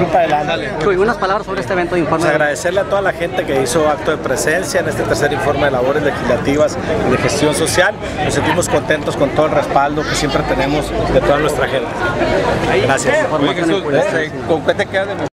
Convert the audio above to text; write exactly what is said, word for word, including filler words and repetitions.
ir para adelante. Chuy, unas palabras sobre este evento de informe. Pues agradecerle a toda la gente que hizo acto de presencia en este tercer informe de labores legislativas y de gestión social. Nos sentimos contentos con todo el respaldo que siempre tenemos de toda nuestra gente. Gracias. Oye, Jesús, ¿con qué te quedas de